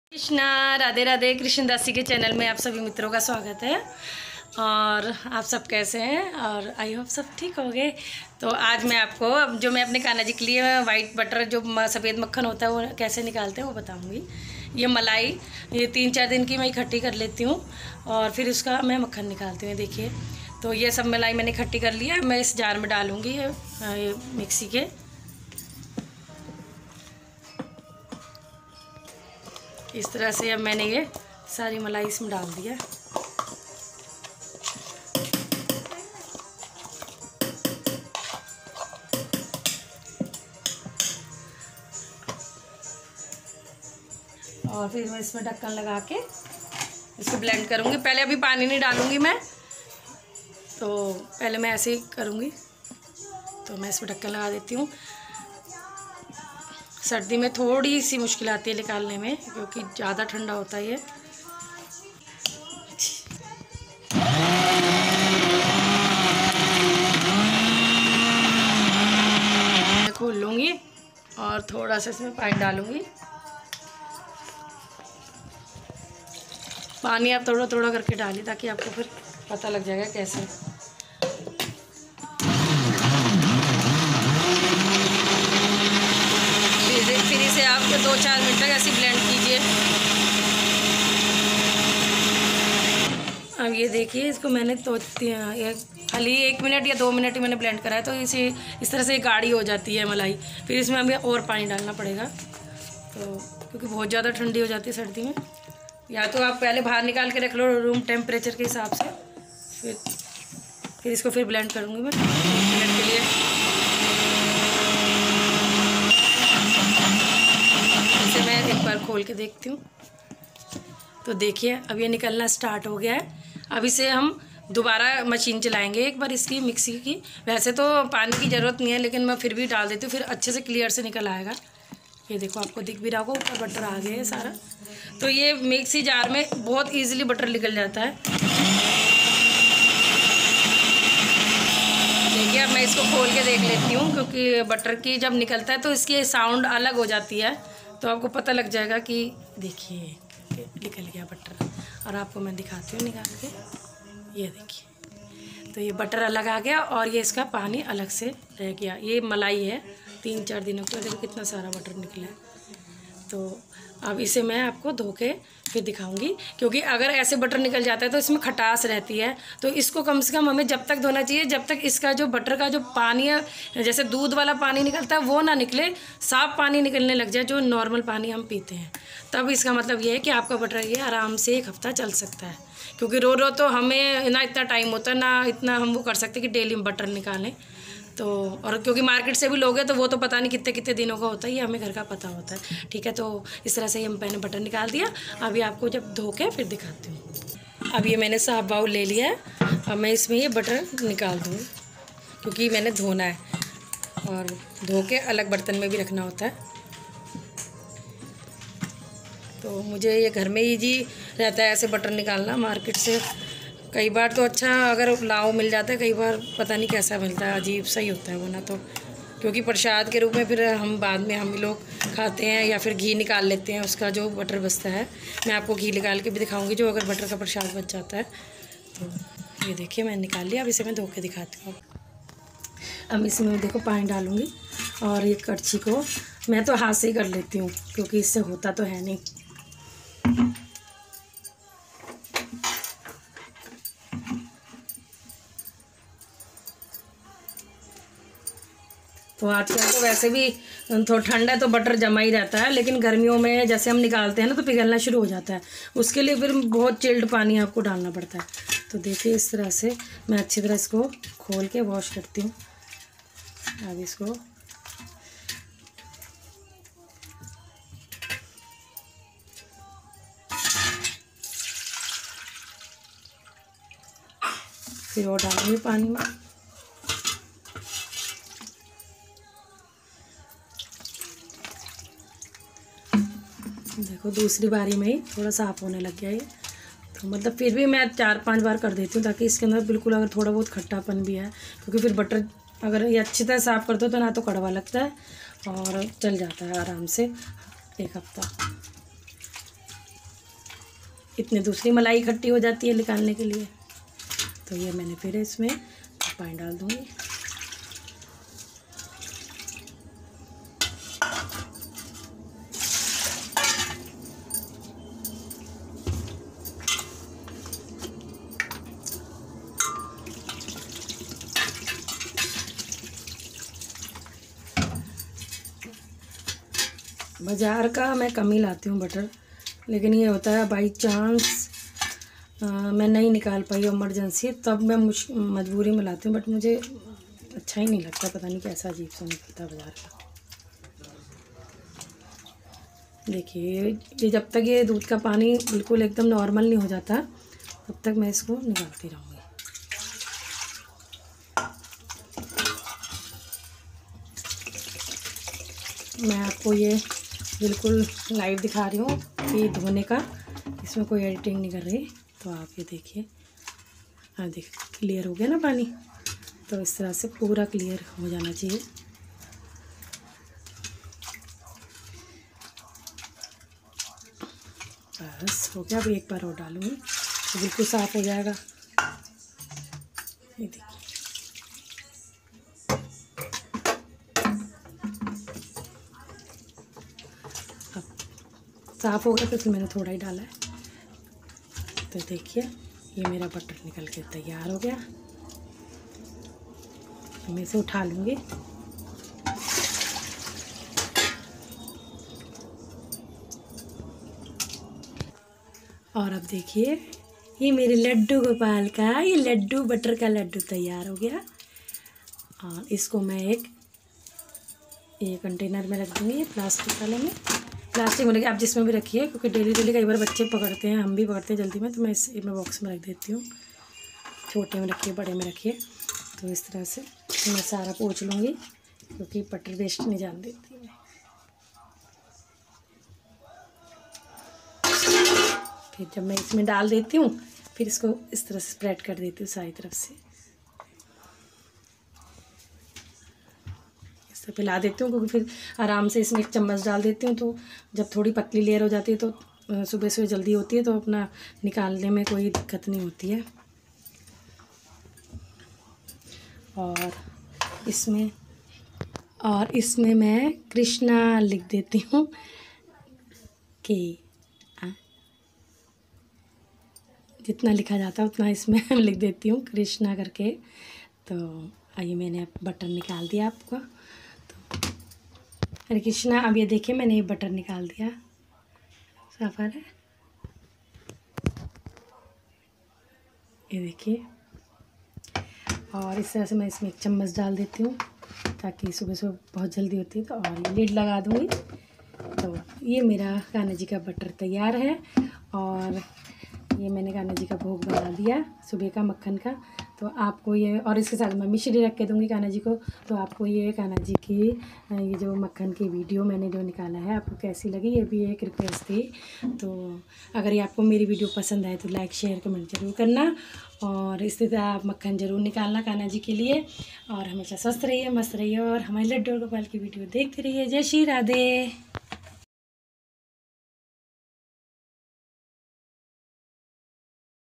कृष्णा राधे राधे। कृष्णदास जी के चैनल में आप सभी मित्रों का स्वागत है। और आप सब कैसे हैं? और आई होप सब ठीक हो गए। तो आज मैं आपको जो मैं अपने कान्हा जी के लिए वाइट बटर जो सफ़ेद मक्खन होता है वो कैसे निकालते हैं वो बताऊंगी। ये मलाई ये 3-4 दिन की मैं इकट्ठी कर लेती हूँ और फिर उसका मैं मक्खन निकालती हूँ। देखिए तो ये सब मलाई मैंने इकट्ठी कर लिया। मैं इस जार में डालूँगी ये मिक्सी के। इस तरह से अब मैंने ये सारी मलाई इसमें डाल दिया। और फिर मैं इसमें ढक्कन लगा के इसको ब्लेंड करूँगी। पहले अभी पानी नहीं डालूँगी मैं, तो पहले मैं ऐसे ही करूँगी। तो मैं इसमें ढक्कन लगा देती हूँ। सर्दी में थोड़ी सी मुश्किल आती है निकालने में क्योंकि ज़्यादा ठंडा होता है ये। मैं खोल लूँगी और थोड़ा सा इसमें पानी डालूँगी। पानी आप थोड़ा थोड़ा करके डालिए ताकि आपको फिर पता लग जाएगा कैसे। फिर इसे आप 2-4 मिनट तक ऐसे ब्लेंड कीजिए। अब ये देखिए इसको मैंने तो खाली 1 मिनट या 2 मिनट ही मैंने ब्लेंड करा है। तो इसे इस तरह से गाढ़ी हो जाती है मलाई। फिर इसमें हमें और पानी डालना पड़ेगा तो क्योंकि बहुत ज़्यादा ठंडी हो जाती है सर्दी में। या तो आप पहले बाहर निकाल के रख लो रूम टेम्परेचर के हिसाब से। फिर इसको फिर ब्लेंड करूँगी मैं 1 मिनट के लिए। इसे मैं एक बार खोल के देखती हूँ। तो देखिए अब ये निकलना स्टार्ट हो गया है। अब इसे हम दोबारा मशीन चलाएंगे एक बार इसकी मिक्सी की। वैसे तो पानी की ज़रूरत नहीं है लेकिन मैं फिर भी डाल देती हूँ, फिर अच्छे से क्लियर से निकल आएगा। ये देखो आपको दिख भी रहा होगा ऊपर बटर आ गया है सारा। तो ये मिक्सी जार में बहुत इजीली बटर निकल जाता है। देखिए अब मैं इसको खोल के देख लेती हूँ क्योंकि बटर की जब निकलता है तो इसकी साउंड अलग हो जाती है। तो आपको पता लग जाएगा कि देखिए निकल गया बटर। और आपको मैं दिखाती हूँ निकाल के। ये देखिए तो ये बटर अलग आ गया और ये इसका पानी अलग से रह गया। ये मलाई है 3-4 दिनों का। देखो कितना सारा बटर निकला है। तो अब इसे मैं आपको धो के फिर दिखाऊंगी क्योंकि अगर ऐसे बटर निकल जाता है तो इसमें खटास रहती है। तो इसको कम से कम हमें जब तक धोना चाहिए जब तक इसका जो बटर का जो पानी है जैसे दूध वाला पानी निकलता है वो ना निकले, साफ पानी निकलने लग जाए जो नॉर्मल पानी हम पीते हैं। तब इसका मतलब ये है कि आपका बटर ये आराम से 1 हफ्ता चल सकता है। क्योंकि रो तो हमें ना इतना टाइम होता है ना इतना हम वो कर सकते कि डेली बटर निकालें। तो और क्योंकि मार्केट से भी लोगे तो वो तो पता नहीं कितने कितने दिनों का होता है, ये हमें घर का पता होता है। ठीक है तो इस तरह से ही मैंने बटर निकाल दिया। अभी आपको जब धो के फिर दिखाती हूँ। अब ये मैंने साफ बाउल ले लिया है। अब मैं इसमें ये बटर निकाल दूँगी क्योंकि मैंने धोना है और धो के अलग बर्तन में भी रखना होता है। तो मुझे ये घर में ईजी रहता है ऐसे बटर निकालना। मार्केट से कई बार तो अच्छा अगर लाव मिल जाता है, कई बार पता नहीं कैसा मिलता है, अजीब सा ही होता है वो ना। तो क्योंकि प्रसाद के रूप में फिर हम बाद में हम लोग खाते हैं या फिर घी निकाल लेते हैं उसका जो बटर बचता है। मैं आपको घी निकाल के भी दिखाऊंगी जो अगर बटर का प्रसाद बच जाता है। तो ये देखिए मैंने निकाल लिया। अब इसे मैं धो के दिखाती हूँ। अब इसमें देखो पानी डालूँगी और ये कड़छी को मैं तो हाथ से ही कर लेती हूँ क्योंकि इससे होता तो है नहीं। तो आजकल तो वैसे भी थोड़ा ठंडा है तो बटर जमा ही रहता है, लेकिन गर्मियों में जैसे हम निकालते हैं ना तो पिघलना शुरू हो जाता है। उसके लिए फिर बहुत चिल्ड पानी आपको डालना पड़ता है। तो देखिए इस तरह से मैं अच्छी तरह इसको खोल के वॉश करती हूँ। अब इसको फिर और डालूंगी पानी में। देखो दूसरी बारी में ही थोड़ा साफ़ होने लग गया ये। तो मतलब फिर भी मैं 4-5 बार कर देती हूँ ताकि इसके अंदर बिल्कुल अगर थोड़ा बहुत खट्टापन भी है क्योंकि फिर बटर अगर ये अच्छी तरह साफ़ कर दो तो ना तो कड़वा लगता है और चल जाता है आराम से 1 हफ्ता। इतनी दूसरी मलाई इकट्ठी हो जाती है निकालने के लिए। तो ये मैंने फिर इसमें पानी डाल दूँगी। बाज़ार का मैं कम ही लाती हूँ बटर, लेकिन ये होता है बाई चांस मैं नहीं निकाल पाई इमरजेंसी, तब मैं मजबूरी में लाती हूँ। बट मुझे अच्छा ही नहीं लगता, पता नहीं कैसा अजीब सा निकलता है बाज़ार का। देखिए ये जब तक ये दूध का पानी बिल्कुल एकदम नॉर्मल नहीं हो जाता तब तक मैं इसको निकालती रहूँगी। मैं आपको ये बिल्कुल लाइव दिखा रही हूँ कि धोने का, इसमें कोई एडिटिंग नहीं कर रही। तो आप ये देखिए, हाँ देखिए क्लियर हो गया ना पानी। तो इस तरह से पूरा क्लियर हो जाना चाहिए। बस हो गया। अभी एक बार और डालूँगी तो बिल्कुल साफ़ हो जाएगा। ये देखिए, अब साफ़ हो गया तो फिर मैंने थोड़ा ही डाला है। तो देखिए ये मेरा बटर निकल के तैयार हो गया। मैं इसे उठा लूँगी। और अब देखिए ये मेरे लड्डू गोपाल का ये लड्डू बटर का लड्डू तैयार हो गया। और इसको मैं एक कंटेनर में रख दूँगी, प्लास्टिक वाले में। प्लास्टिक में आप जिसमें भी रखिए, क्योंकि डेली कई बार बच्चे पकड़ते हैं, हम भी पकड़ते हैं जल्दी में। तो मैं इस बॉक्स में रख देती हूँ। छोटे में रखिए, बड़े में रखिए। तो इस तरह से मैं सारा पोंछ लूँगी, क्योंकि बटर वेस्ट नहीं जाने देती मैं। फिर जब मैं इसमें डाल देती हूँ, फिर इसको इस तरह से स्प्रेड कर देती हूँ सारी तरफ से। इस तरह फैला देती हूँ, क्योंकि फिर आराम से इसमें एक चम्मच डाल देती हूँ। तो जब थोड़ी पतली लेयर हो जाती है तो सुबह सुबह जल्दी होती है, तो अपना निकालने में कोई दिक्कत नहीं होती है। और इसमें मैं कृष्णा लिख देती हूँ कि जितना लिखा जाता है उतना इसमें लिख देती हूँ कृष्णा करके। तो आइए मैंने बटर निकाल दिया आपको। तो हरे कृष्णा। अब ये देखिए मैंने ये बटर निकाल दिया, साफ आ रहा है, ये देखिए। और इस तरह से मैं इसमें एक चम्मच डाल देती हूँ, ताकि सुबह सुबह बहुत जल्दी होती है। तो और ये लिड लगा दूँगी। तो ये मेरा कान्हा जी का बटर तैयार है। और ये मैंने कान्हा जी का भोग बना दिया सुबह का मक्खन का। तो आपको ये, और इसके साथ मैं मिश्री रख के दूँगी कान्हा जी को। तो आपको ये कान्हा जी की ये जो मक्खन की वीडियो मैंने जो निकाला है, आपको कैसी लगी, ये भी एक रिक्वेस्ट थी। तो अगर ये आपको मेरी वीडियो पसंद आए तो लाइक शेयर कमेंट ज़रूर करना। और इसी तरह आप मक्खन ज़रूर निकालना कान्हा जी के लिए। और हमेशा स्वस्थ रहिए, मस्त रहिए, और हमारे लड्डू गोपाल की वीडियो देखते रहिए। जय श्री राधे।